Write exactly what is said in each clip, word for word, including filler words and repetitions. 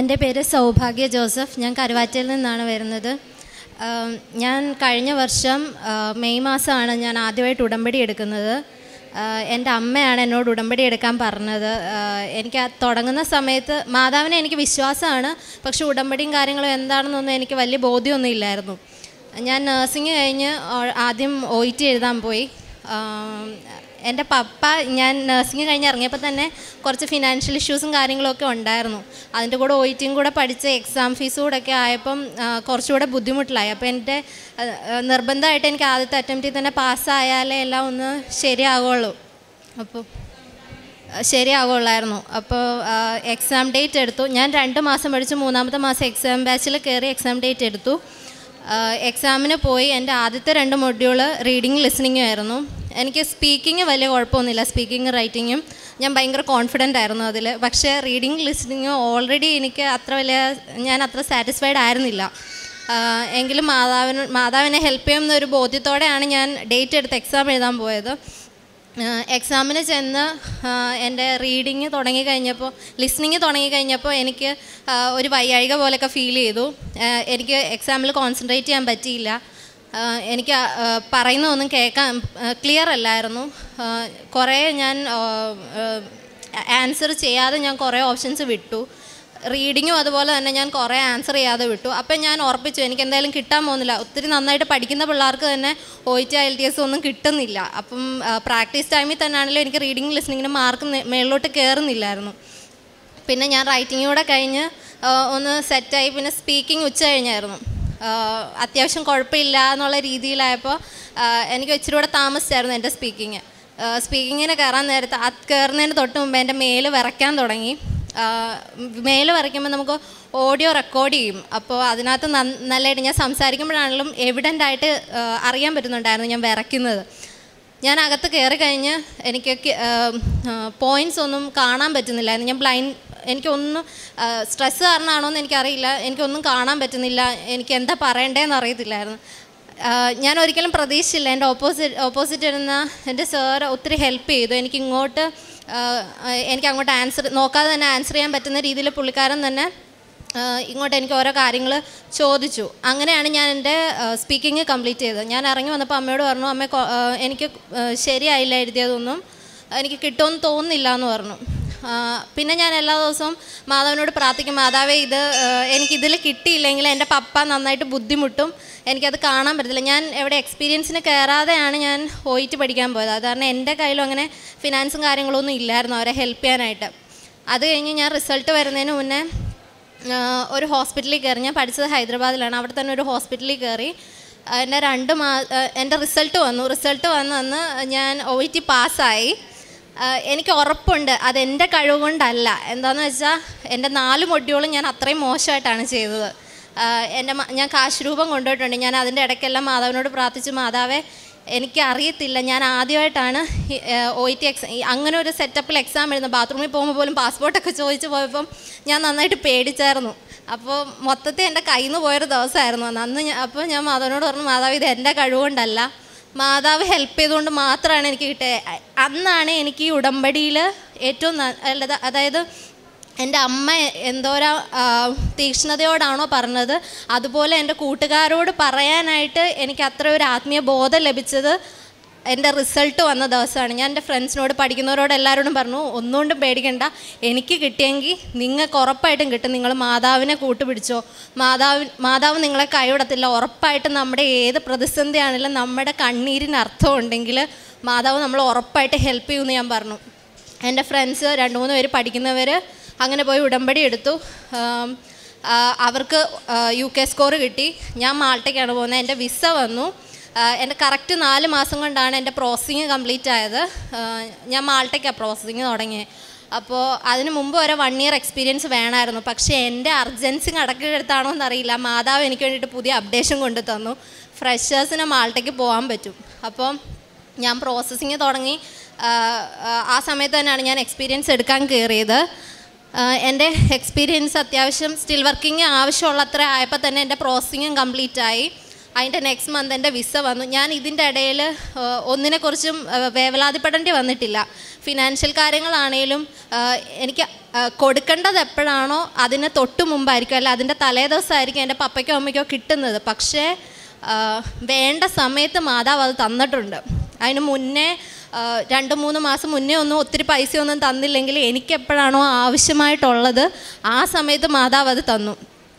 എൻ്റെ പേര് സൗഭാഗ്യ ജോസഫ്. ഞാൻ കരുവാറ്റയിൽ നിന്നാണ് വരുന്നത്. ഞാൻ കഴിഞ്ഞ വർഷം മെയ് മാസമാണ് ഞാൻ ആദ്യമായിട്ട് ഉടമ്പടി എടുക്കുന്നത്. എൻ്റെ അമ്മയാണ് എന്നോട് ഉടമ്പടി എടുക്കാൻ പറഞ്ഞത്. എനിക്ക് തുടങ്ങുന്ന സമയത്ത് മാതാവിനെ എനിക്ക് വിശ്വാസമാണ്, പക്ഷെ ഉടമ്പടിയും കാര്യങ്ങളും എന്താണെന്നൊന്നും എനിക്ക് വലിയ ബോധ്യമൊന്നും ഇല്ലായിരുന്നു. ഞാൻ നഴ്സിംഗ് കഴിഞ്ഞ് ആദ്യം ഒ ഇ ടി എഴുതാൻ പോയി. എൻ്റെ പപ്പ ഞാൻ നഴ്സിംഗ് കഴിഞ്ഞ് ഇറങ്ങിയപ്പോൾ തന്നെ കുറച്ച് ഫിനാൻഷ്യൽ ഇഷ്യൂസും കാര്യങ്ങളൊക്കെ ഉണ്ടായിരുന്നു. അതിൻ്റെ കൂടെ ഒ ഇ ടിയും കൂടെ പഠിച്ച് എക്സാം ഫീസും കൂടെ ഒക്കെ ആയപ്പം കുറച്ചുകൂടെ ബുദ്ധിമുട്ടിലായി. അപ്പോൾ എൻ്റെ നിർബന്ധമായിട്ട് എനിക്ക് ആദ്യത്തെ അറ്റംപ്റ്റിൽ തന്നെ പാസ്സായാലേ എല്ലാം ഒന്ന് ശരിയാകുള്ളൂ അപ്പോൾ ശരിയാകുള്ളായിരുന്നു. അപ്പോൾ എക്സാം ഡേറ്റ് എടുത്തു. ഞാൻ രണ്ട് മാസം പഠിച്ച് മൂന്നാമത്തെ മാസം എക്സാം ബാച്ചിൽ കയറി എക്സാം ഡേറ്റ് എടുത്തു. എക്സാമിന് പോയി. എൻ്റെ ആദ്യത്തെ രണ്ട് മൊഡ്യൂള് റീഡിങ് ലിസണിങ്ങും ആയിരുന്നു. എനിക്ക് സ്പീക്കിങ് വലിയ കുഴപ്പമൊന്നുമില്ല, സ്പീക്കിങ് റൈറ്റിങ്ങും ഞാൻ ഭയങ്കര കോൺഫിഡൻ്റ് ആയിരുന്നു അതിൽ. പക്ഷേ റീഡിങ് ലിസണിങ്ങും ഓൾറെഡി എനിക്ക് അത്ര വലിയ ഞാൻ അത്ര സാറ്റിസ്ഫൈഡ് ആയിരുന്നില്ല. എങ്കിലും മാതാവിന് മാതാവിനെ ഹെൽപ്പ് ചെയ്യുമെന്നൊരു ബോധ്യത്തോടെയാണ് ഞാൻ ഡേറ്റ് എടുത്ത് എക്സാം എഴുതാൻ പോയത്. എക്സാമിന് ചെന്ന് എൻ്റെ റീഡിങ് തുടങ്ങിക്കഴിഞ്ഞപ്പോൾ ലിസണിങ് തുടങ്ങിക്കഴിഞ്ഞപ്പോൾ എനിക്ക് ഒരു വയ്യാഴിക പോലെയൊക്കെ ഫീൽ ചെയ്തു. എനിക്ക് എക്സാമിൽ കോൺസെൻട്രേറ്റ് ചെയ്യാൻ പറ്റിയില്ല. എനിക്ക് പറയുന്നതൊന്നും കേൾക്കാൻ ക്ലിയർ അല്ലായിരുന്നു. കുറേ ഞാൻ ആൻസർ ചെയ്യാതെ ഞാൻ കുറേ ഓപ്ഷൻസ് വിട്ടു. റീഡിങ്ങും അതുപോലെ തന്നെ ഞാൻ കുറേ ആൻസർ ചെയ്യാതെ വിട്ടു. അപ്പം ഞാൻ ഉറപ്പിച്ചു എനിക്ക് എന്തായാലും കിട്ടാൻ പോകുന്നില്ല. ഒത്തിരി നന്നായിട്ട് പഠിക്കുന്ന പിള്ളേർക്ക് തന്നെ O E T IELTS ഒന്നും കിട്ടുന്നില്ല. അപ്പം പ്രാക്ടീസ് ടൈമിൽ തന്നെ ആണെങ്കിലും എനിക്ക് റീഡിങ് ലിസണിങ്ങിന് മാർക്ക് മേളിലോട്ട് കയറുന്നില്ലായിരുന്നു. പിന്നെ ഞാൻ റൈറ്റിംഗ് കൂടെ കഴിഞ്ഞ് ഒന്ന് സെറ്റായി. പിന്നെ സ്പീക്കിംഗ് ഉച്ച കഴിഞ്ഞായിരുന്നു. അത്യാവശ്യം കുഴപ്പമില്ല എന്നുള്ള രീതിയിലായപ്പോൾ എനിക്ക് ഇച്ചിരി കൂടെ താമസിച്ചായിരുന്നു എൻ്റെ സ്പീക്കിങ്. സ്പീക്കിങ്ങിന് കയറാൻ നേരത്തെ അത് കയറുന്നതിന് തൊട്ട് മുമ്പ് എൻ്റെ മേല് വിറയ്ക്കാൻ തുടങ്ങി. മേല് വരയ്ക്കുമ്പോൾ നമുക്ക് ഓഡിയോ റെക്കോർഡ് ചെയ്യും. അപ്പോൾ അതിനകത്ത് നല്ലതായിട്ട് ഞാൻ സംസാരിക്കുമ്പോഴാണെങ്കിലും എവിഡൻ്റായിട്ട് അറിയാൻ പറ്റുന്നുണ്ടായിരുന്നു ഞാൻ വിറയ്ക്കുന്നത്. ഞാൻ അകത്ത് കയറി കഴിഞ്ഞ് എനിക്ക് പോയിൻറ്റ്സ് ഒന്നും കാണാൻ പറ്റുന്നില്ലായിരുന്നു. ഞാൻ ബ്ലൈൻഡ് എനിക്കൊന്നും സ്ട്രെസ്സ് കാരണമാണോ എന്ന് എനിക്കറിയില്ല, എനിക്കൊന്നും കാണാൻ പറ്റുന്നില്ല. എനിക്ക് എന്താ പറയണ്ടേന്ന് അറിയത്തില്ലായിരുന്നു. ഞാൻ ഒരിക്കലും പ്രതീക്ഷിച്ചില്ല. എൻ്റെ ഓപ്പോസിറ്റ് ഓപ്പോസിറ്റ് ഇരുന്ന എൻ്റെ സാർ ഒത്തിരി ഹെൽപ്പ് ചെയ്തു. എനിക്ക് ഇങ്ങോട്ട് എനിക്ക് അങ്ങോട്ട് ആൻസർ നോക്കാതെ തന്നെ ആൻസർ ചെയ്യാൻ പറ്റുന്ന രീതിയിൽ പുള്ളിക്കാരൻ തന്നെ ഇങ്ങോട്ട് എനിക്ക് ഓരോ കാര്യങ്ങൾ ചോദിച്ചു. അങ്ങനെയാണ് ഞാൻ എൻ്റെ സ്പീക്കിങ് കംപ്ലീറ്റ് ചെയ്തത്. ഞാൻ ഇറങ്ങി വന്നപ്പോൾ അമ്മയോട് പറഞ്ഞു, അമ്മ എനിക്ക് ശരിയായില്ല എഴുതിയതൊന്നും, എനിക്ക് കിട്ടുമെന്ന് തോന്നുന്നില്ല എന്ന് പറഞ്ഞു. പിന്നെ ഞാൻ എല്ലാ ദിവസവും മാതാവിനോട് പ്രാർത്ഥിക്കും, മാതാവേ ഇത് എനിക്കിതിൽ കിട്ടിയില്ലെങ്കിൽ എൻ്റെ പപ്പ നന്നായിട്ട് ബുദ്ധിമുട്ടും, എനിക്കത് കാണാൻ പറ്റത്തില്ല. ഞാൻ എവിടെ എക്സ്പീരിയൻസിന് കയറാതെയാണ് ഞാൻ ഒ ഇ ടി പഠിക്കാൻ പോയത്. അത് കാരണം എൻ്റെ കയ്യിലും അങ്ങനെ ഫിനാൻസും കാര്യങ്ങളൊന്നും ഇല്ലായിരുന്നു അവരെ ഹെൽപ്പ് ചെയ്യാനായിട്ട്. അത് കഴിഞ്ഞ് ഞാൻ റിസൾട്ട് വരുന്നതിന് മുന്നേ ഒരു ഹോസ്പിറ്റലിൽ കയറി. ഞാൻ പഠിച്ചത് ഹൈദരാബാദിലാണ്. അവിടെ തന്നെ ഒരു ഹോസ്പിറ്റലിൽ കയറി. എൻ്റെ രണ്ട് മാ എൻ്റെ റിസൾട്ട് വന്നു. റിസൾട്ട് വന്ന് വന്ന് ഞാൻ ഒ ഇ ടി പാസ്സായി. എനിക്ക് ഉറപ്പുണ്ട് അതെൻ്റെ കഴിവ് കൊണ്ടല്ല. എന്താണെന്ന് വെച്ചാൽ എൻ്റെ നാല് മൊഡ്യൂളും ഞാൻ അത്രയും മോശമായിട്ടാണ് ചെയ്തത്. എൻ്റെ ഞാൻ കാശ് രൂപം കൊണ്ടുപോയിട്ടുണ്ട്. ഞാൻ അതിൻ്റെ ഇടയ്ക്കെല്ലാം മാതാവിനോട് പ്രാർത്ഥിച്ചു, മാതാവേ എനിക്കറിയത്തില്ല, ഞാൻ ആദ്യമായിട്ടാണ് ഒ ഇ ടി എക്സാം അങ്ങനെ ഒരു സെറ്റപ്പിൽ എക്സാം എഴുതുന്നത്. ബാത്റൂമിൽ പോകുമ്പോൾ പോലും പാസ്പോർട്ടൊക്കെ ചോദിച്ച് പോയപ്പം ഞാൻ നന്നായിട്ട് പേടിച്ചായിരുന്നു. അപ്പോൾ മൊത്തത്തിൽ എൻ്റെ കയ്യിൽ നിന്ന് പോയൊരു ദിവസമായിരുന്നു അന്ന്. ഞാൻ അപ്പോൾ ഞാൻ മാതാവിനോട് പറഞ്ഞു, മാതാവ് ഇത് എൻ്റെ കഴിവുകൊണ്ടല്ല, മാതാവ് ഹെൽപ്പ് ചെയ്തുകൊണ്ട് മാത്രമാണ് എനിക്ക് കിട്ടിയത്. അന്നാണ് എനിക്ക് ഈ ഉടമ്പടിയിൽ ഏറ്റവും നല്ലത്, അതായത് എൻ്റെ അമ്മ എന്തോരം തീക്ഷ്ണതയോടാണോ പറഞ്ഞത് അതുപോലെ എൻ്റെ കൂട്ടുകാരോട് പറയാനായിട്ട് എനിക്ക് അത്ര ഒരു ആത്മീയ ബോധം ലഭിച്ചത് എൻ്റെ റിസൾട്ട് വന്ന ദിവസമാണ്. ഞാൻ എൻ്റെ ഫ്രണ്ട്സിനോട് പഠിക്കുന്നവരോട് എല്ലാവരോടും പറഞ്ഞു, ഒന്നുകൊണ്ടും പേടിക്കണ്ട, എനിക്ക് കിട്ടിയെങ്കിൽ നിങ്ങൾക്ക് ഉറപ്പായിട്ടും കിട്ടും, നിങ്ങൾ മാതാവിനെ കൂട്ടുപിടിച്ചോ, മാതാവ് മാതാവ് നിങ്ങളെ കൈവിടത്തില്ല, ഉറപ്പായിട്ടും നമ്മുടെ ഏത് പ്രതിസന്ധിയാണെങ്കിലും നമ്മുടെ കണ്ണീരിന് അർത്ഥം ഉണ്ടെങ്കിൽ മാതാവ് നമ്മൾ ഉറപ്പായിട്ട് ഹെൽപ്പ് ചെയ്യുമെന്ന് ഞാൻ പറഞ്ഞു. എൻ്റെ ഫ്രണ്ട്സ് രണ്ട് മൂന്ന് പേര് പഠിക്കുന്നവർ അങ്ങനെ പോയി ഉടമ്പടി എടുത്തു. അവർക്ക് യു കെ സ്കോർ കിട്ടി. ഞാൻ മാൾട്ടയ്ക്കാണ് പോകുന്നത്. എൻ്റെ വിസ വന്നു. എൻ്റെ കറക്റ്റ് നാല് മാസം കൊണ്ടാണ് എൻ്റെ പ്രോസസ്സിങ് കംപ്ലീറ്റ് ആയത്. ഞാൻ മാൾട്ടയ്ക്കാണ് പ്രോസസ്സിങ് തുടങ്ങിയത്. അപ്പോൾ അതിന് മുമ്പ് വരെ വൺ ഇയർ എക്സ്പീരിയൻസ് വേണമായിരുന്നു. പക്ഷേ എൻ്റെ അർജൻസി കടക്കെടുത്താണോ എന്നറിയില്ല, മാതാവ് എനിക്ക് വേണ്ടിയിട്ട് പുതിയ അപ്ഡേഷൻ കൊണ്ടു തന്നു. ഫ്രഷേഴ്സിന് മാൾട്ടയ്ക്ക് പോകാൻ പറ്റും. അപ്പോൾ ഞാൻ പ്രോസസ്സിങ് തുടങ്ങി. ആ സമയത്ത് തന്നെയാണ് ഞാൻ എക്സ്പീരിയൻസ് എടുക്കാൻ കയറിയത്. എൻ്റെ എക്സ്പീരിയൻസ് അത്യാവശ്യം സ്റ്റിൽ വർക്കിംഗ് ആവശ്യമുള്ള അത്ര ആയപ്പോൾ തന്നെ എൻ്റെ പ്രോസസ്സിങ്ങും കംപ്ലീറ്റ് ആയി. അതിൻ്റെ നെക്സ്റ്റ് മന്ത് എൻ്റെ വിസ വന്നു. ഞാൻ ഇതിൻ്റെ ഇടയിൽ ഒന്നിനെക്കുറിച്ചും വേവലാതിപ്പെടേണ്ടി വന്നിട്ടില്ല. ഫിനാൻഷ്യൽ കാര്യങ്ങളാണേലും എനിക്ക് കൊടുക്കേണ്ടത് എപ്പോഴാണോ അതിന് തൊട്ട് മുമ്പായിരിക്കും, അല്ല അതിൻ്റെ തലേ ദിവസമായിരിക്കും എൻ്റെ പപ്പയ്ക്കോ അമ്മയ്ക്കോ കിട്ടുന്നത്. പക്ഷേ വേണ്ട സമയത്ത് മാതാവ് അത് തന്നിട്ടുണ്ട്. അതിന് മുന്നേ രണ്ട് മൂന്ന് മാസം മുന്നേ ഒന്നും ഒത്തിരി പൈസയൊന്നും തന്നില്ലെങ്കിൽ എനിക്കെപ്പോഴാണോ ആവശ്യമായിട്ടുള്ളത് ആ സമയത്ത് മാതാവ് അത് തന്നു.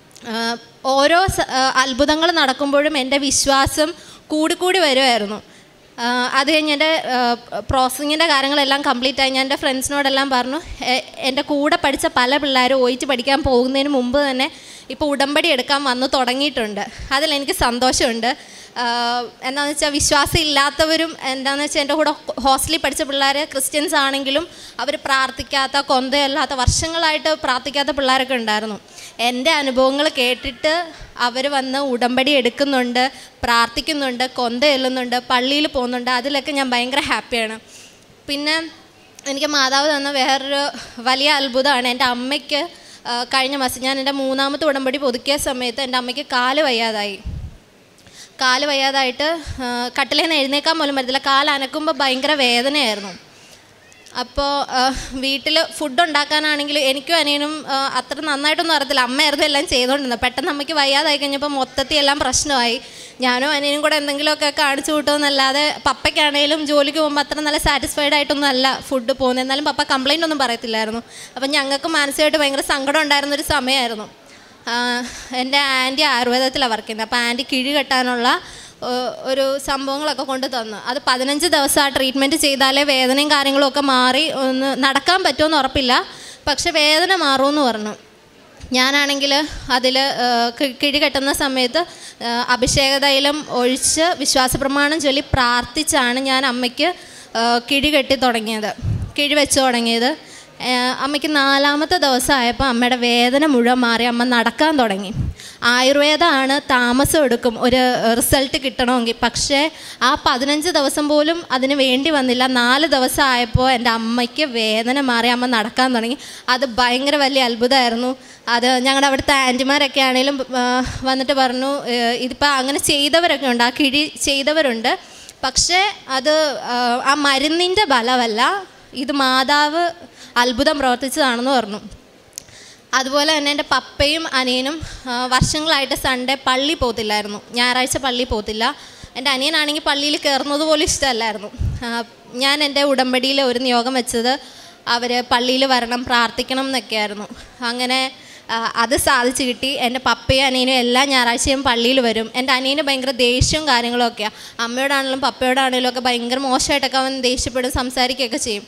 ഓരോ അത്ഭുതങ്ങൾ നടക്കുമ്പോഴും എൻ്റെ വിശ്വാസം കൂടിക്കൂടി വരുമായിരുന്നു. അത് കഴിഞ്ഞ് എൻ്റെ പ്രോസസ്സിങ്ങിൻ്റെ കാര്യങ്ങളെല്ലാം കംപ്ലീറ്റ് ആയി. ഞാൻ എൻ്റെ ഫ്രണ്ട്സിനോടെല്ലാം പറഞ്ഞു, എൻ്റെ കൂടെ പഠിച്ച പല പിള്ളേരും ഒയിച്ച് പഠിക്കാൻ പോകുന്നതിന് മുമ്പ് തന്നെ ഇപ്പോൾ ഉടമ്പടി എടുക്കാൻ വന്നു തുടങ്ങിയിട്ടുണ്ട്. അതിലെനിക്ക് സന്തോഷമുണ്ട്. എന്താണെന്ന് വെച്ചാൽ വിശ്വാസം ഇല്ലാത്തവരും എന്താണെന്ന് വെച്ചാൽ എൻ്റെ കൂടെ ഹോസ്റ്റലിൽ പഠിച്ച പിള്ളേർ ക്രിസ്ത്യൻസ് ആണെങ്കിലും അവർ പ്രാർത്ഥിക്കാത്ത, കൊന്തയല്ലാത്ത, വർഷങ്ങളായിട്ട് പ്രാർത്ഥിക്കാത്ത പിള്ളേരൊക്കെ ഉണ്ടായിരുന്നു. എൻ്റെ അനുഭവങ്ങൾ കേട്ടിട്ട് അവർ വന്ന് ഉടമ്പടി എടുക്കുന്നുണ്ട്, പ്രാർത്ഥിക്കുന്നുണ്ട്, കൊന്ത ചെല്ലുന്നുണ്ട്, പള്ളിയിൽ പോകുന്നുണ്ട്. അതിലൊക്കെ ഞാൻ ഭയങ്കര ഹാപ്പിയാണ്. പിന്നെ എനിക്ക് മാതാവ് തന്ന വേറൊരു വലിയ അത്ഭുതമാണ് എൻ്റെ അമ്മയ്ക്ക് കഴിഞ്ഞ മാസം ഞാൻ എൻ്റെ മൂന്നാമത്തെ ഉടമ്പടി പുതുക്കിയ സമയത്ത് എൻ്റെ അമ്മയ്ക്ക് കാല് വയ്യാതായി. കാല് വയ്യാതായിട്ട് കട്ടിലേൽ നിന്ന് എഴുന്നേക്കാൻ പോലും പറ്റത്തില്ല. കാല് അനക്കുമ്പോൾ ഭയങ്കര വേദനയായിരുന്നു. അപ്പോൾ വീട്ടിൽ ഫുഡ് ഉണ്ടാക്കാനാണെങ്കിലും എനിക്കും അനിയനും അത്ര നന്നായിട്ടൊന്നും അറിയത്തില്ല. അമ്മയായിരുന്നു എല്ലാം ചെയ്തുകൊണ്ടിരുന്നത്. പെട്ടെന്ന് അമ്മയ്ക്ക് വയ്യാതായി കഴിഞ്ഞപ്പോൾ മൊത്തത്തിൽ എല്ലാം പ്രശ്നമായി. ഞാനും അനിയനും കൂടെ എന്തെങ്കിലുമൊക്കെ കാണിച്ചു കൂട്ടുമെന്നല്ലാതെ പപ്പയ്ക്കാണെങ്കിലും ജോലിക്ക് പോകുമ്പോൾ അത്ര നല്ല സാറ്റിസ്ഫൈഡ് ആയിട്ടൊന്നും അല്ല ഫുഡ് പോകുന്നത്. എന്നാലും പപ്പ കംപ്ലൈൻ്റ് ഒന്നും പറയത്തില്ലായിരുന്നു. അപ്പം ഞങ്ങൾക്ക് മാനസികമായിട്ട് ഭയങ്കര സങ്കടം ഉണ്ടായിരുന്നൊരു സമയമായിരുന്നു. എൻ്റെ ആൻറ്റി ആയുർവേദത്തിലാണ് വർക്ക് ചെയ്യുന്നത്. അപ്പോൾ ആൻറ്റി കിഴി കെട്ടാനുള്ള ഒരു സംഭവങ്ങളൊക്കെ കൊണ്ട് തന്നു. അത് പതിനഞ്ച് ദിവസം ആ ട്രീറ്റ്മെൻറ്റ് ചെയ്താലേ വേദനയും കാര്യങ്ങളും ഒക്കെ മാറി ഒന്ന് നടക്കാൻ പറ്റുമെന്ന് ഉറപ്പില്ല, പക്ഷെ വേദന മാറുമെന്ന് പറഞ്ഞു. ഞാനാണെങ്കിൽ അതിൽ കിഴി കെട്ടുന്ന സമയത്ത് അഭിഷേക തൈലം ഒഴിച്ച് വിശ്വാസപ്രമാണം ചൊല്ലി പ്രാർത്ഥിച്ചാണ് ഞാൻ അമ്മയ്ക്ക് കിഴി കെട്ടി തുടങ്ങിയത്, കിഴി വെച്ച് തുടങ്ങിയത്. അമ്മയ്ക്ക് നാലാമത്തെ ദിവസമായപ്പോൾ അമ്മയുടെ വേദന മുഴുവൻ മാറി, അമ്മ നടക്കാൻ തുടങ്ങി. ആയുർവേദമാണ്, താമസം എടുക്കും ഒരു റിസൾട്ട് കിട്ടണമെങ്കിൽ. പക്ഷേ ആ പതിനഞ്ച് ദിവസം പോലും അതിന് വേണ്ടി വന്നില്ല. നാല് ദിവസം ആയപ്പോൾ എൻ്റെ അമ്മയ്ക്ക് വേദന മാറി, അമ്മ നടക്കാൻ തുടങ്ങി. അത് ഭയങ്കര വലിയ അത്ഭുതമായിരുന്നു. അത് ഞങ്ങളുടെ അവിടുത്തെ ആൻറ്റിമാരൊക്കെ ആണെങ്കിലും വന്നിട്ട് പറഞ്ഞു, ഇതിപ്പോൾ അങ്ങനെ ചെയ്തവരൊക്കെ ഉണ്ട്, ആ കിഴി ചെയ്തവരുണ്ട്. പക്ഷേ അത് ആ മരുന്നിൻ്റെ ബലമല്ല, ഇത് മാതാവ് അത്ഭുതം പ്രവർത്തിച്ചതാണെന്ന് പറഞ്ഞു. അതുപോലെ തന്നെ എൻ്റെ പപ്പയും അനിയനും വർഷങ്ങളായിട്ട് സൺഡേ പള്ളി പോകത്തില്ലായിരുന്നു, ഞായറാഴ്ച പള്ളി പോകത്തില്ല. എൻ്റെ അനിയനാണെങ്കിൽ പള്ളിയിൽ കയറുന്നത് പോലും ഇഷ്ടമല്ലായിരുന്നു. ഞാൻ എൻ്റെ ഉടമ്പടിയിൽ ഒരു നിയോഗം വെച്ചത് അവർ പള്ളിയിൽ വരണം, പ്രാർത്ഥിക്കണം എന്നൊക്കെയായിരുന്നു. അങ്ങനെ അത് സാധിച്ചു കിട്ടി. എൻ്റെ പപ്പയും അനിയനും എല്ലാ ഞായറാഴ്ചയും പള്ളിയിൽ വരും. എൻ്റെ അനിയന് ഭയങ്കര ദേഷ്യവും കാര്യങ്ങളൊക്കെയാണ്. അമ്മയോടാണെങ്കിലും പപ്പയോടാണെങ്കിലും ഒക്കെ ഭയങ്കര മോശമായിട്ടൊക്കെ അവൻ ദേഷ്യപ്പെടും, സംസാരിക്കുകയൊക്കെ ചെയ്യും.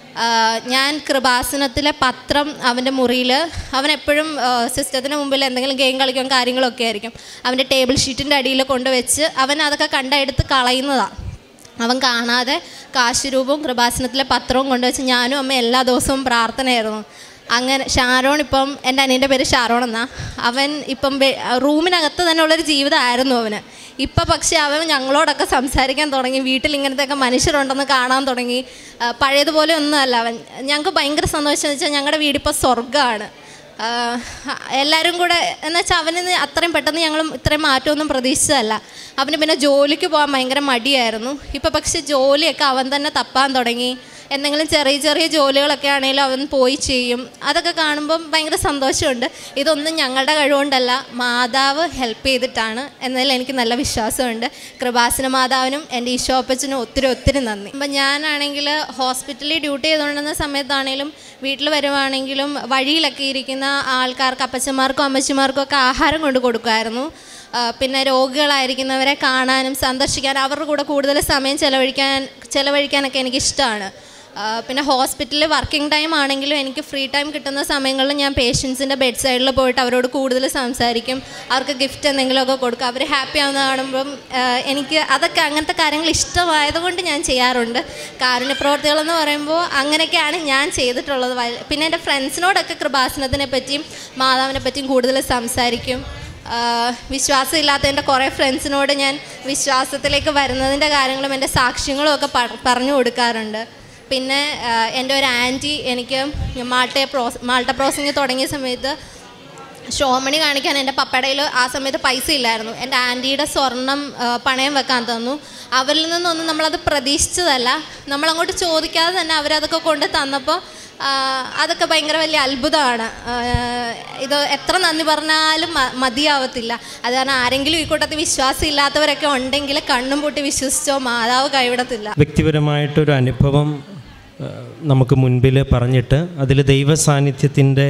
ഞാൻ കൃപാസനത്തിലെ പത്രം അവൻ്റെ മുറിയിൽ, അവൻ എപ്പോഴും സിസ്റ്റത്തിന് മുമ്പിൽ എന്തെങ്കിലും ഗെയിം കളിക്കും കാര്യങ്ങളൊക്കെ ആയിരിക്കും, അവൻ്റെ ടേബിൾ ഷീറ്റിൻ്റെ അടിയിൽ കൊണ്ടുവച്ച് അവൻ അതൊക്കെ കണ്ടെടുത്ത് കളയുന്നതാണ്. അവൻ കാണാതെ കാശുരൂപവും കൃപാസനത്തിലെ പത്രവും കൊണ്ടുവച്ച് ഞാനും അമ്മ എല്ലാ ദിവസവും പ്രാർത്ഥനയായിരുന്നു. അങ്ങനെ ഷാരോൺ, ഇപ്പം എൻ്റെ അനിയൻ്റെ പേര് ഷാരോൺ എന്നാ, അവൻ ഇപ്പം റൂമിനകത്ത് തന്നെ ഉള്ളൊരു ജീവിതമായിരുന്നു അവന്. ഇപ്പം പക്ഷേ അവൻ ഞങ്ങളോടൊക്കെ സംസാരിക്കാൻ തുടങ്ങി, വീട്ടിൽ ഇങ്ങനത്തെയൊക്കെ മനുഷ്യരുണ്ടെന്ന് കാണാൻ തുടങ്ങി. പഴയതുപോലെ ഒന്നുമല്ല അവൻ. ഞങ്ങൾക്ക് ഭയങ്കര സന്തോഷം എന്ന് വെച്ചാൽ ഞങ്ങളുടെ വീടിപ്പോൾ സ്വർഗ്ഗമാണ്. എല്ലാവരും കൂടെ എന്ന് വെച്ചാൽ അവന് അത്രയും പെട്ടെന്ന് ഞങ്ങളും ഇത്രയും മാറ്റമൊന്നും പ്രതീക്ഷിച്ചതല്ല. അവന് പിന്നെ ജോലിക്ക് പോകാൻ ഭയങ്കര മടിയായിരുന്നു. ഇപ്പം പക്ഷേ ജോലിയൊക്കെ അവൻ തന്നെ തപ്പാൻ തുടങ്ങി. എന്തെങ്കിലും ചെറിയ ചെറിയ ജോലികളൊക്കെ ആണെങ്കിലും അവൻ പോയി ചെയ്യും. അതൊക്കെ കാണുമ്പം ഭയങ്കര സന്തോഷമുണ്ട്. ഇതൊന്നും ഞങ്ങളുടെ കഴിവുകൊണ്ടല്ല, മാതാവ് ഹെൽപ്പ് ചെയ്തിട്ടാണ് എന്നതിൽ എനിക്ക് നല്ല വിശ്വാസമുണ്ട്. കൃപാസന മാതാവിനും എൻ്റെ ഈശോപ്പച്ചനും ഒത്തിരി ഒത്തിരി നന്ദി. അപ്പം ഞാനാണെങ്കിൽ ഹോസ്പിറ്റലിൽ ഡ്യൂട്ടി ചെയ്തുകൊണ്ടിരുന്ന സമയത്താണെങ്കിലും വീട്ടിൽ വരുവാണെങ്കിലും വഴിയിലൊക്കെ ഇരിക്കുന്ന ആൾക്കാർക്ക്, അപ്പച്ചന്മാർക്കും അമ്മച്ചിമാർക്കും ഒക്കെ ആഹാരം കൊണ്ട് കൊടുക്കുമായിരുന്നു. പിന്നെ രോഗികളായിരിക്കുന്നവരെ കാണാനും സന്ദർശിക്കാനും അവരുടെ കൂടെ കൂടുതൽ സമയം ചിലവഴിക്കാൻ ചിലവഴിക്കാനൊക്കെ എനിക്കിഷ്ടമാണ്. പിന്നെ ഹോസ്പിറ്റലിൽ വർക്കിംഗ് ടൈം ആണെങ്കിലും എനിക്ക് ഫ്രീ ടൈം കിട്ടുന്ന സമയങ്ങളിൽ ഞാൻ പേഷ്യൻസിൻ്റെ ബെഡ് സൈഡിൽ പോയിട്ട് അവരോട് കൂടുതൽ സംസാരിക്കും, അവർക്ക് ഗിഫ്റ്റ് എന്തെങ്കിലുമൊക്കെ കൊടുക്കും. അവർ ഹാപ്പി ആവുന്ന കാണുമ്പം എനിക്ക് അതൊക്കെ അങ്ങനത്തെ കാര്യങ്ങൾ ഇഷ്ടമായതുകൊണ്ട് ഞാൻ ചെയ്യാറുണ്ട്. കാരുണ്യ പ്രവർത്തികളെന്ന് പറയുമ്പോൾ അങ്ങനെയൊക്കെയാണ് ഞാൻ ചെയ്തിട്ടുള്ളത്. പിന്നെ എൻ്റെ ഫ്രണ്ട്സിനോടൊക്കെ കൃപാസനത്തിനെ പറ്റിയും മാതാവിനെ പറ്റിയും കൂടുതൽ സംസാരിക്കും. വിശ്വാസം ഇല്ലാത്ത എൻ്റെ കുറേ ഫ്രണ്ട്സിനോട് ഞാൻ വിശ്വാസത്തിലേക്ക് വരുന്നതിൻ്റെ കാര്യങ്ങളും എൻ്റെ സാക്ഷ്യങ്ങളും ഒക്കെ പറഞ്ഞു കൊടുക്കാറുണ്ട്. പിന്നെ എൻ്റെ ഒരു ആൻറ്റി എനിക്ക് മാൾട്ട പ്രോസ് മാൾട്ട പ്രോസിങ് തുടങ്ങിയ സമയത്ത് ഷോമണി കാണിക്കാൻ എൻ്റെ പപ്പയുടെ കയ്യിൽ ആ സമയത്ത് പൈസ ഇല്ലായിരുന്നു. എൻ്റെ ആൻറ്റിയുടെ സ്വർണം പണയം വെക്കാൻ തന്നു. അവരിൽ നിന്നൊന്നും നമ്മളത് പ്രതീക്ഷിച്ചതല്ല. നമ്മളങ്ങോട്ട് ചോദിക്കാതെ തന്നെ അവരതൊക്കെ കൊണ്ട് തന്നപ്പോൾ അതൊക്കെ ഭയങ്കര വലിയ അത്ഭുതമാണ്. ഇത് എത്ര നന്ദി പറഞ്ഞാലും മതിയാവത്തില്ല. അത് കാരണം ആരെങ്കിലും ഈ കൂട്ടത്തിൽ വിശ്വാസം ഇല്ലാത്തവരൊക്കെ ഉണ്ടെങ്കിൽ കണ്ണും പൂട്ടി വിശ്വസിച്ചോ, മാതാവ് കൈവിടത്തില്ല. വ്യക്തിപരമായിട്ടൊരു അനുഭവം നമുക്ക് മുൻപിൽ പറഞ്ഞിട്ട് അതിൽ ദൈവ സാന്നിധ്യത്തിൻ്റെ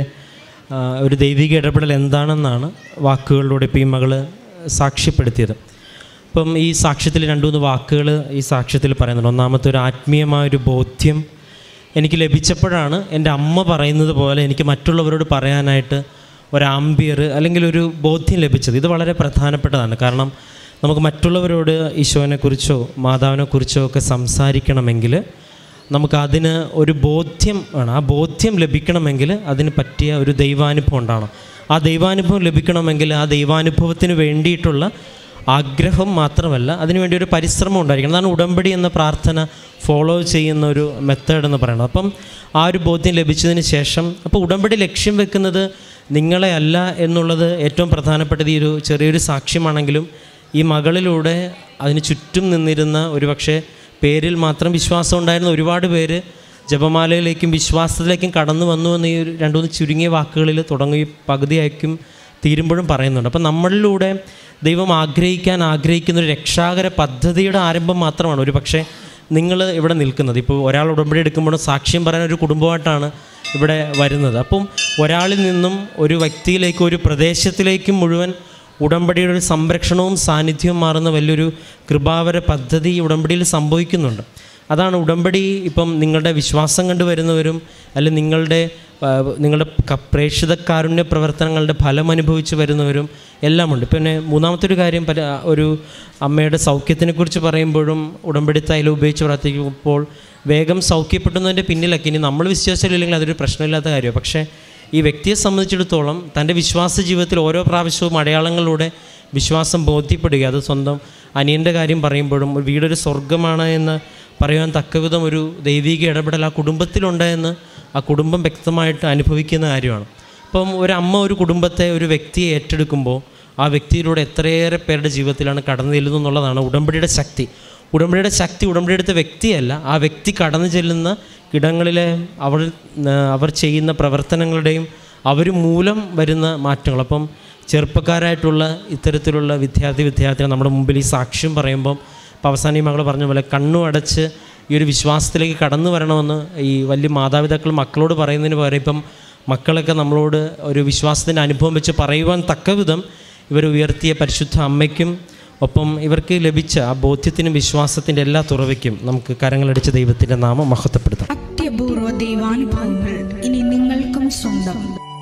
ഒരു ദൈവിക ഇടപെടൽ എന്താണെന്നാണ് വാക്കുകളിലൂടെ ഇപ്പോൾ ഈ മകൾ സാക്ഷ്യപ്പെടുത്തിയത്. അപ്പം ഈ സാക്ഷ്യത്തിൽ രണ്ട് മൂന്ന് വാക്കുകൾ ഈ സാക്ഷ്യത്തിൽ പറയുന്നുണ്ട്. ഒന്നാമത്തെ ഒരു ആത്മീയമായൊരു ബോധ്യം എനിക്ക് ലഭിച്ചപ്പോഴാണ് എൻ്റെ അമ്മ പറയുന്നത് പോലെ എനിക്ക് മറ്റുള്ളവരോട് പറയാനായിട്ട് ഒരു ആംബിയർ അല്ലെങ്കിൽ ഒരു ബോധ്യം ലഭിച്ചത്. ഇത് വളരെ പ്രധാനപ്പെട്ടതാണ്. കാരണം നമുക്ക് മറ്റുള്ളവരോട് ഈശോനെക്കുറിച്ചോ മാതാവിനെക്കുറിച്ചോ ഒക്കെ സംസാരിക്കണമെങ്കിൽ നമുക്കതിന് ഒരു ബോധ്യം വേണം. ആ ബോധ്യം ലഭിക്കണമെങ്കിൽ അതിന് പറ്റിയ ഒരു ദൈവാനുഭവം ഉണ്ടാകണം. ആ ദൈവാനുഭവം ലഭിക്കണമെങ്കിൽ ആ ദൈവാനുഭവത്തിന് വേണ്ടിയിട്ടുള്ള ആഗ്രഹം മാത്രമല്ല, അതിനുവേണ്ടി ഒരു പരിശ്രമം ഉണ്ടായിരിക്കണം. അതാണ് ഉടമ്പടി എന്ന പ്രാർത്ഥന ഫോളോ ചെയ്യുന്ന ഒരു മെത്തേഡ് എന്ന് പറയുന്നത്. അപ്പം ആ ഒരു ബോധ്യം ലഭിച്ചതിന് ശേഷം അപ്പോൾ ഉടമ്പടി ലക്ഷ്യം വെക്കുന്നത് നിങ്ങളെ അല്ല എന്നുള്ളത് ഏറ്റവും പ്രധാനപ്പെട്ടത് ഈ ഒരു ചെറിയൊരു സാക്ഷ്യമാണെങ്കിലും ഈ മകളിലൂടെ അതിന് ചുറ്റും നിന്നിരുന്ന ഒരു പക്ഷേ പേരിൽ മാത്രം വിശ്വാസം ഉണ്ടായിരുന്ന ഒരുപാട് പേര് ജപമാലയിലേക്കും വിശ്വാസത്തിലേക്കും കടന്നു വന്നു എന്ന് ഈ ഒരു രണ്ടു മൂന്ന് ചുരുങ്ങിയ വാക്കുകളിൽ തുടങ്ങി പകുതിയായിരിക്കും തീരുമ്പോഴും പറയുന്നുണ്ട്. അപ്പം നമ്മളിലൂടെ ദൈവം ആഗ്രഹിക്കാൻ ആഗ്രഹിക്കുന്ന ഒരു രക്ഷാകര പദ്ധതിയുടെ ആരംഭം മാത്രമാണ് ഒരു പക്ഷേ നിങ്ങൾ ഇവിടെ നിൽക്കുന്നത്. ഇപ്പോൾ ഒരാൾ ഉടമ്പടി എടുക്കുമ്പോഴും സാക്ഷ്യം പറയാൻ ഒരു കുടുംബമായിട്ടാണ് ഇവിടെ വരുന്നത്. അപ്പം ഒരാളിൽ നിന്നും ഒരു വ്യക്തിയിലേക്കും ഒരു പ്രദേശത്തിലേക്കും മുഴുവൻ ഉടമ്പടിയുടെ ഒരു സംരക്ഷണവും സാന്നിധ്യവും മാറുന്ന വലിയൊരു കൃപാവര പദ്ധതി ഉടമ്പടിയിൽ സംഭവിക്കുന്നുണ്ട്. അതാണ് ഉടമ്പടി. ഇപ്പം നിങ്ങളുടെ വിശ്വാസം കണ്ടു വരുന്നവരും അല്ലെങ്കിൽ നിങ്ങളുടെ നിങ്ങളുടെ പ്രേക്ഷിത കാരുണ്യ പ്രവർത്തനങ്ങളുടെ ഫലം അനുഭവിച്ച് വരുന്നവരും എല്ലാമുണ്ട്. പിന്നെ മൂന്നാമത്തെ ഒരു കാര്യം, പല ഒരു അമ്മയുടെ സൗഖ്യത്തിനെക്കുറിച്ച് പറയുമ്പോഴും ഉടമ്പടി തൈലം ഉപയോഗിച്ച് പ്രാർത്ഥിക്കുമ്പോൾ വേഗം സൗഖ്യപ്പെടുന്നതിൻ്റെ പിന്നിലൊക്കെ ഇനി നമ്മൾ വിശ്വാസമില്ലെങ്കിൽ അതൊരു പ്രശ്നമില്ലാത്ത കാര്യമാണ്. പക്ഷേ ഈ വ്യക്തിയെ സംബന്ധിച്ചിടത്തോളം തൻ്റെ വിശ്വാസ ജീവിതത്തിൽ ഓരോ പ്രാവശ്യവും അടയാളങ്ങളിലൂടെ വിശ്വാസം ബോധ്യപ്പെടുക. അത് സ്വന്തം അനിയൻ്റെ കാര്യം പറയുമ്പോഴും വീടൊരു സ്വർഗമാണ് എന്ന് പറയുവാൻ തക്കവിധം ഒരു ദൈവിക ഇടപെടൽ ആ കുടുംബത്തിലുണ്ടെന്ന് ആ കുടുംബം വ്യക്തമായിട്ട് അനുഭവിക്കുന്ന കാര്യമാണ്. അപ്പം ഒരമ്മ ഒരു കുടുംബത്തെ ഒരു വ്യക്തിയെ ഏറ്റെടുക്കുമ്പോൾ ആ വ്യക്തിയിലൂടെ എത്രയേറെ പേരുടെ ജീവിതത്തിലാണ് കടന്നു ചെല്ലുന്നത് എന്നുള്ളതാണ് ഉടമ്പടിയുടെ ശക്തി. ഉടമ്പടിയുടെ ശക്തി ഉടമ്പടി എടുത്ത വ്യക്തിയല്ല, ആ വ്യക്തി കടന്നു ചെല്ലുന്ന ഇടങ്ങളിലെ അവർ അവർ ചെയ്യുന്ന പ്രവർത്തനങ്ങളുടെയും അവർ മൂലം വരുന്ന മാറ്റങ്ങൾ. അപ്പം ചെറുപ്പക്കാരായിട്ടുള്ള ഇത്തരത്തിലുള്ള വിദ്യാർത്ഥി വിദ്യാർത്ഥികൾ നമ്മുടെ മുമ്പിൽ ഈ സാക്ഷ്യം പറയുമ്പം ഇപ്പം അവസാനം ഈ മകൾ പറഞ്ഞ പോലെ കണ്ണും അടച്ച് ഈ ഒരു വിശ്വാസത്തിലേക്ക് കടന്നു വരണമെന്ന് ഈ വലിയ മാതാപിതാക്കൾ മക്കളോട് പറയുന്നതിന് പകരം ഇപ്പം മക്കളൊക്കെ നമ്മളോട് ഒരു വിശ്വാസത്തിൻ്റെ അനുഭവം വെച്ച് പറയുവാൻ തക്കവിധം ഇവർ ഉയർത്തിയ പരിശുദ്ധ അമ്മയ്ക്കും ഒപ്പം ഇവർക്ക് ലഭിച്ച ആ ബോധ്യത്തിനും വിശ്വാസത്തിൻ്റെ എല്ലാ തുറവയ്ക്കും നമുക്ക് കരങ്ങളടിച്ച് ദൈവത്തിൻ്റെ നാമം മഹത്വപ്പെടുത്താം. അത്യപൂർവ ദൈവാനുഭവങ്ങൾ ഇനി നിങ്ങൾക്കും സ്വന്തം.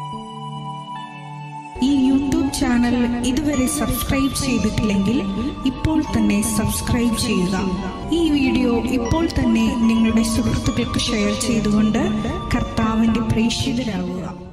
ഈ യൂട്യൂബ് ചാനൽ ഇതുവരെ സബ്സ്ക്രൈബ് ചെയ്തിട്ടില്ലെങ്കിൽ ഇപ്പോൾ തന്നെ സബ്സ്ക്രൈബ് ചെയ്യുക. ഈ വീഡിയോ ഇപ്പോൾ തന്നെ നിങ്ങളുടെ സുഹൃത്തുക്കൾക്ക് ഷെയർ ചെയ്തുകൊണ്ട് കർത്താവിൻ്റെ പ്രേക്ഷിതരാകുക.